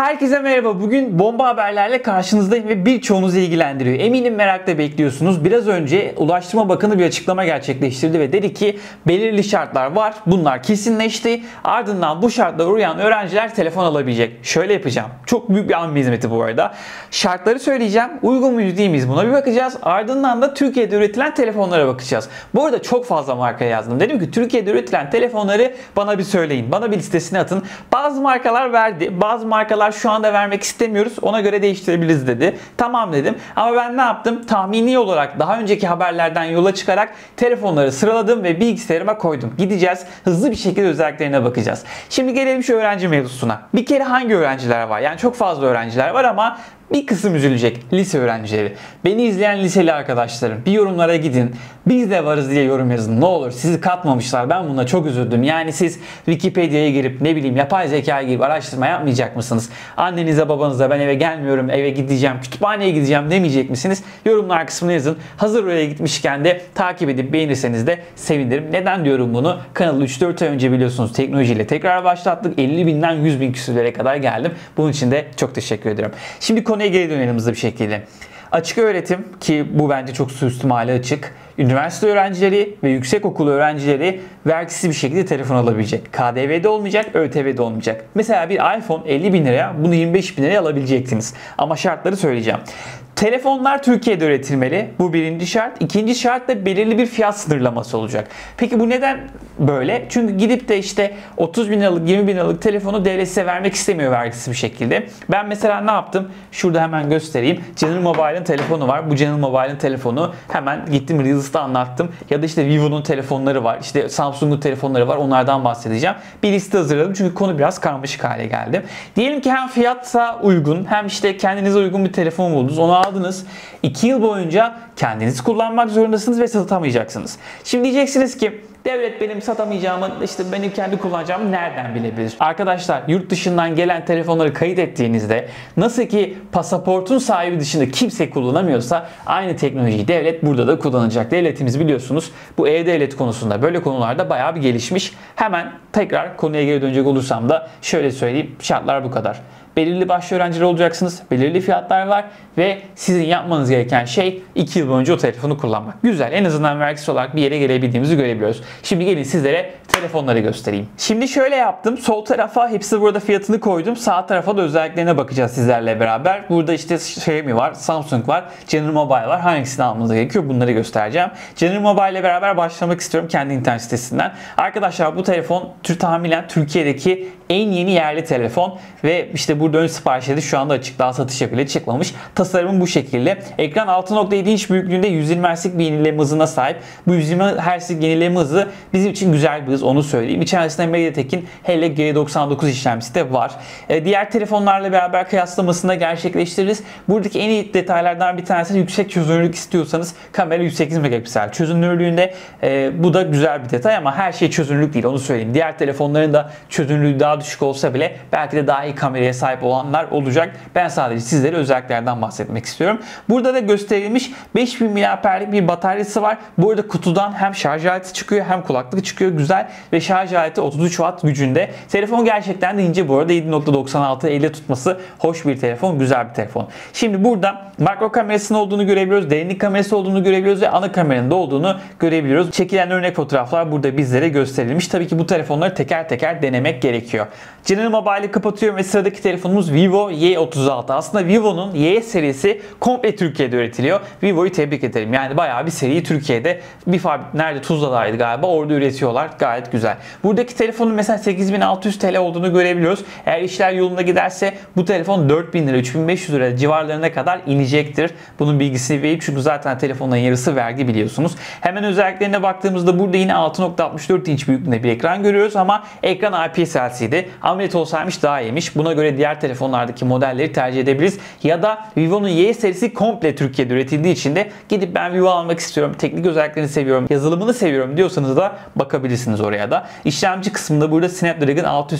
Herkese merhaba. Bugün bomba haberlerle karşınızdayım ve birçoğunuzu ilgilendiriyor. Eminim merakla bekliyorsunuz. Biraz önce Ulaştırma Bakanı bir açıklama gerçekleştirdi ve dedi ki belirli şartlar var. Bunlar kesinleşti. Ardından bu şartlara uyan öğrenciler telefon alabilecek. Şöyle yapacağım. Çok büyük bir an hizmeti bu arada. Şartları söyleyeceğim. Uygun muyuz değil miyiz buna bir bakacağız. Ardından da Türkiye'de üretilen telefonlara bakacağız. Bu arada çok fazla marka yazdım. Dedim ki Türkiye'de üretilen telefonları bana bir söyleyin. Bana bir listesini atın. Bazı markalar verdi. Bazı markalar şu anda vermek istemiyoruz. Ona göre değiştirebiliriz dedi. Tamam dedim. Ama ben ne yaptım? Tahmini olarak daha önceki haberlerden yola çıkarak telefonları sıraladım ve bilgisayarıma koydum. Gideceğiz. Hızlı bir şekilde özelliklerine bakacağız. Şimdi gelelim şu öğrenci mevzusuna. Bir kere hangi öğrenciler var? Yani çok fazla öğrenciler var ama bir kısım üzülecek. Lise öğrencileri. Beni izleyen liseli arkadaşlarım, bir yorumlara gidin. Biz de varız diye yorum yazın. Ne olur, sizi katmamışlar. Ben buna çok üzüldüm. Yani siz Wikipedia'ya girip ne bileyim yapay zekaya girip araştırma yapmayacak mısınız? Annenize babanıza ben eve gelmiyorum, eve gideceğim, kütüphaneye gideceğim demeyecek misiniz? Yorumlar kısmına yazın. Hazır oraya gitmişken de takip edip beğenirseniz de sevinirim. Neden diyorum bunu? Kanalı 3-4 ay önce biliyorsunuz teknolojiyle tekrar başlattık. 50.000'den 100.000 küsürlere kadar geldim. Bunun için de çok teşekkür ediyorum. Şimdi konuya geri dönelim hızlı bir şekilde. Açık öğretim, ki bu bence çok suistimale açık. Üniversite öğrencileri ve yüksekokul öğrencileri vergisiz bir şekilde telefon alabilecek. KDV'de olmayacak, ÖTV'de olmayacak. Mesela bir iPhone 50.000 liraya, bunu 25.000 liraya alabileceksiniz. Ama şartları söyleyeceğim. Telefonlar Türkiye'de üretilmeli. Bu birinci şart. İkinci şart da belirli bir fiyat sınırlaması olacak. Peki bu neden böyle? Çünkü gidip de işte 30.000 liralık, 20.000 liralık telefonu devlet size vermek istemiyor vergisiz bir şekilde. Ben mesela ne yaptım? Şurada hemen göstereyim. General Mobile'ın telefonu var. Bu General Mobile'ın telefonu hemen gittim Reels'ta anlattım. Ya da işte Vivo'nun telefonları var. İşte Samsung'un telefonları var. Onlardan bahsedeceğim. Bir liste hazırladım. Çünkü konu biraz karmaşık hale geldi. Diyelim ki hem fiyatsa uygun hem işte kendinize uygun bir telefon buldunuz. Onu aldınız. 2 yıl boyunca kendiniz kullanmak zorundasınız ve satamayacaksınız. Şimdi diyeceksiniz ki devlet benim satamayacağımı, işte benim kendi kullanacağımı nereden bilebilir? Arkadaşlar, yurt dışından gelen telefonları kayıt ettiğinizde nasıl ki pasaportun sahibi dışında kimse kullanamıyorsa aynı teknolojiyi devlet burada da kullanacak. Devletimiz biliyorsunuz bu e-devlet konusunda böyle konularda bayağı bir gelişmiş. Hemen tekrar konuya geri dönecek olursam da şöyle söyleyeyim, şartlar bu kadar. Belirli başlı öğrenciler olacaksınız. Belirli fiyatlar var ve sizin yapmanız gereken şey 2 yıl boyunca o telefonu kullanmak. Güzel. En azından vergisiz olarak bir yere gelebildiğimizi görebiliyoruz. Şimdi gelin sizlere telefonları göstereyim. Şimdi şöyle yaptım. Sol tarafa hepsi burada fiyatını koydum. Sağ tarafa da özelliklerine bakacağız sizlerle beraber. Burada işte Xiaomi var, Samsung var, General Mobile var. Hangisini almanız gerekiyor? Bunları göstereceğim. General Mobile ile beraber başlamak istiyorum kendi internet sitesinden. Arkadaşlar bu telefon tahminen Türkiye'deki en yeni yerli telefon ve işte burada ön siparişleri şu anda açık. Daha satışa bile çıkmamış. Tasarımı bu şekilde. Ekran 6.7 inç büyüklüğünde 120 Hz'lik bir yenileme hızına sahip. Bu 120 Hz'lik yenileme hızı bizim için güzel bir hız, onu söyleyeyim. İçerisinde MediaTek'in Helio G99 işlemcisi de var. Diğer telefonlarla beraber kıyaslamasını da gerçekleştiririz. Buradaki en iyi detaylardan bir tanesi yüksek çözünürlük istiyorsanız kamera 108 megapiksel çözünürlüğünde. Bu da güzel bir detay ama her şey çözünürlük değil, onu söyleyeyim. Diğer telefonların da çözünürlüğü daha düşük olsa bile belki de daha iyi kameraya sahip olanlar olacak. Ben sadece sizlere özelliklerden bahsetmek istiyorum. Burada da gösterilmiş 5000 mAh'lik bir bataryası var. Bu arada kutudan hem şarj aleti çıkıyor hem kulaklık çıkıyor. Güzel ve şarj aleti 33 Watt gücünde. Telefon gerçekten de ince bu arada. 7.96 elle tutması hoş bir telefon. Güzel bir telefon. Şimdi burada makro kamerasının olduğunu görebiliyoruz. Derinlik kamerası olduğunu görebiliyoruz ve ana kameranın da olduğunu görebiliyoruz. Çekilen örnek fotoğraflar burada bizlere gösterilmiş. Tabii ki bu telefonları teker teker denemek gerekiyor. General Mobile'i kapatıyorum ve sıradaki telefonumuz Vivo Y36. Aslında Vivo'nun Y serisi komple Türkiye'de üretiliyor. Vivo'yu tebrik ederim. Yani bayağı bir seriyi Türkiye'de bir fabrik nerede, Tuzla'daydı galiba, orada üretiyorlar. Gayet güzel. Buradaki telefonun mesela 8.600 TL olduğunu görebiliyoruz. Eğer işler yolunda giderse bu telefon 4.000 lira, 3.500 lira civarlarına kadar inecektir. Bunun bilgisini vereyim çünkü zaten telefonun yarısı vergi biliyorsunuz. Hemen özelliklerine baktığımızda burada yine 6.64 inç büyüklüğünde bir ekran görüyoruz ama ekran IPS LCD. AMOLED olsaymış daha iyiymiş. Buna göre diğer telefonlardaki modelleri tercih edebiliriz. Ya da Vivo'nun Y serisi komple Türkiye'de üretildiği için de gidip ben Vivo almak istiyorum, teknik özelliklerini seviyorum, yazılımını seviyorum diyorsanız da bakabilirsiniz oraya da. İşlemci kısmında burada Snapdragon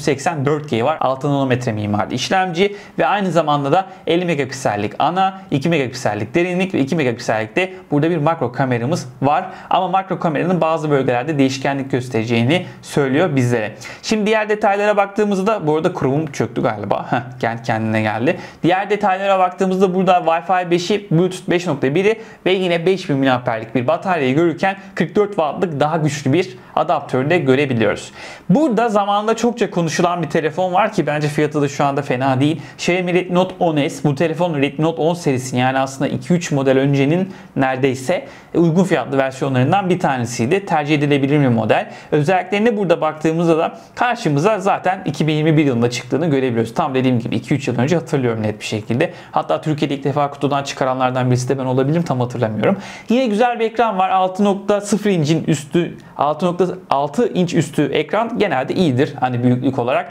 684G var. 6 nanometre mimarlı işlemci ve aynı zamanda da 50 megapiksellik ana, 2 megapiksellik derinlik ve 2 megapiksellik de burada bir makro kameramız var. Ama makro kameranın bazı bölgelerde değişkenlik göstereceğini söylüyor bizlere. Şimdi diğer detaylara baktığımızda bu arada Chrome'um çöktü galiba. Kendine geldi. Diğer detaylara baktığımızda burada Wi-Fi 5'i, Bluetooth 5.1'i ve yine 5000 mAh'lik bir bataryayı görürken 44 Watt'lık daha güçlü bir adaptörü de görebiliyoruz. Burada zamanında çokça konuşulan bir telefon var ki bence fiyatı da şu anda fena değil. Xiaomi Redmi Note 10S. Bu telefon Redmi Note 10 serisinin, yani aslında 2-3 model öncenin neredeyse uygun fiyatlı versiyonlarından bir tanesiydi. Tercih edilebilir bir model. Özelliklerine burada baktığımızda da karşımıza zaten 2021 yılında çıktığını görebiliyoruz. Tam dediğim gibi 2-3 yıl önce hatırlıyorum net bir şekilde. Hatta Türkiye'de ilk defa kutudan çıkaranlardan birisi de ben olabilirim, tam hatırlamıyorum. Yine güzel bir ekran var. 6.0 incin üstü, 6.6 inç üstü ekran genelde iyidir hani büyüklük olarak.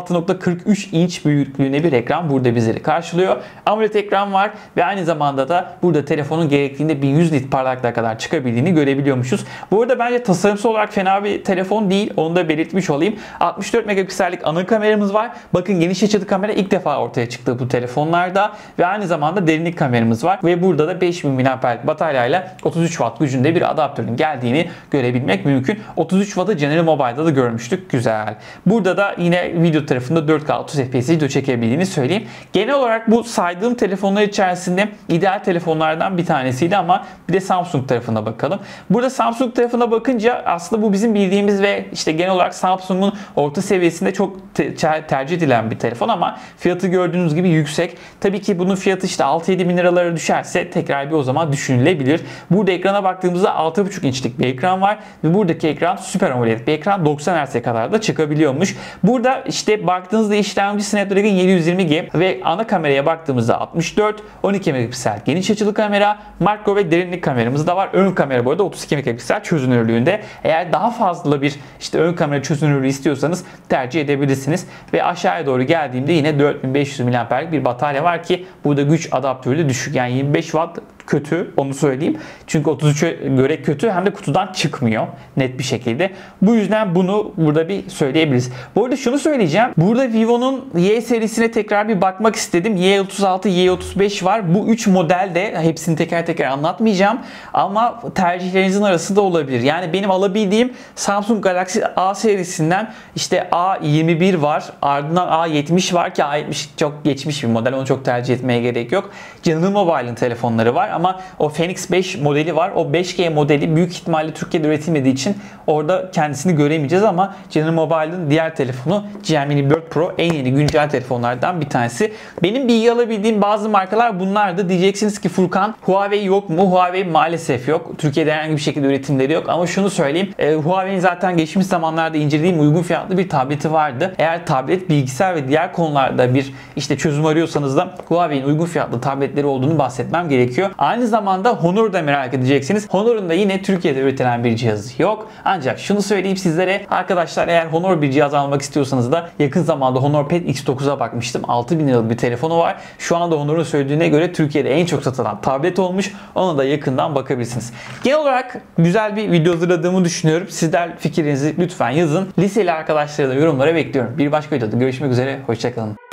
6.43 inç büyüklüğüne bir ekran burada bizleri karşılıyor. AMOLED ekran var ve aynı zamanda da burada telefonun gerektiğinde 1100 nit parlaklığa kadar çıkabildiğini görebiliyormuşuz. Bu arada bence tasarımsal olarak fena bir telefon değil. Onu da belirtmiş olayım. 64 megapiksellik ana kameramız var. Bakın geniş açılı kamera ilk defa ortaya çıktı bu telefonlarda ve aynı zamanda derinlik kameramız var ve burada da 5000 mAh'lik bataryayla 33 Watt gücünde bir adaptörün geldiğini görebilmek mümkün. 33 Watt'ı General Mobile'da da görmüştük. Güzel. Burada da yine video tarafında 4K 30 FPS video çekebildiğini söyleyeyim. Genel olarak bu saydığım telefonlar içerisinde ideal telefonlardan bir tanesiydi ama bir de Samsung tarafına bakalım. Burada Samsung tarafına bakınca aslında bu bizim bildiğimiz ve işte genel olarak Samsung'un orta seviyesinde çok tercih edilen bir telefon ama fiyatı gördüğünüz gibi yüksek. Tabii ki bunun fiyatı işte 6-7 bin liralara düşerse tekrar bir o zaman düşünülebilir. Burada ekrana baktığımızda 6.5 inçlik bir ekran var ve buradaki ekran Super AMOLED bir ekran, 90 Hz'e kadar da çıkabiliyormuş. Burada işte baktığınızda işlemci Snapdragon 720G ve ana kameraya baktığımızda 64, 12 megapiksel geniş açılı kamera, makro ve derinlik kameramız da var. Ön kamera bu arada 32 megapiksel çözünürlüğünde. Eğer daha fazla bir işte ön kamera çözünürlüğü istiyorsanız tercih edebilirsiniz. Ve aşağıya doğru geldiğimde yine 4500 mAh'lik bir batarya var ki burada güç adaptörü de düşük. Yani 25 Watt kötü, onu söyleyeyim. Çünkü 33'e göre kötü, hem de kutudan çıkmıyor net bir şekilde. Bu yüzden bunu burada bir söyleyebiliriz. Bu arada şunu söyleyeceğim. Burada Vivo'nun Y serisine tekrar bir bakmak istedim. Y36, Y35 var. Bu 3 model de hepsini teker teker anlatmayacağım. Ama tercihlerinizin arasında olabilir. Yani benim alabildiğim Samsung Galaxy A serisinden işte A21 var. Ardından A70 var ki A70 çok geçmiş bir model. Onu çok tercih etmeye gerek yok. General Mobile'ın telefonları var. Ama o Phoenix 5 modeli var. O 5G modeli büyük ihtimalle Türkiye'de üretilmediği için orada kendisini göremeyeceğiz ama General Mobile'ın diğer telefonu GM Mini 4 Pro en yeni güncel telefonlardan bir tanesi. Benim bilgi alabildiğim bazı markalar bunlardı. Diyeceksiniz ki Furkan, Huawei yok mu? Huawei maalesef yok. Türkiye'de herhangi bir şekilde üretimleri yok ama şunu söyleyeyim. Huawei'nin zaten geçmiş zamanlarda incelediğim uygun fiyatlı bir tableti vardı. Eğer tablet, bilgisayar ve diğer konularda bir işte çözüm arıyorsanız da Huawei'nin uygun fiyatlı tabletleri olduğunu bahsetmem gerekiyor. Aynı zamanda Honor'u da merak edeceksiniz. Honor'un da yine Türkiye'de üretilen bir cihazı yok. Ancak şunu söyleyeyim sizlere arkadaşlar, eğer Honor bir cihaz almak istiyorsanız da yakın zamanda Honor Pad X9'a bakmıştım. 6000 liralık bir telefonu var. Şu anda Honor'un söylediğine göre Türkiye'de en çok satılan tablet olmuş. Ona da yakından bakabilirsiniz. Genel olarak güzel bir video hazırladığımı düşünüyorum. Sizler fikrinizi lütfen yazın. Liseli arkadaşları da yorumlara bekliyorum. Bir başka videoda görüşmek üzere. Hoşçakalın.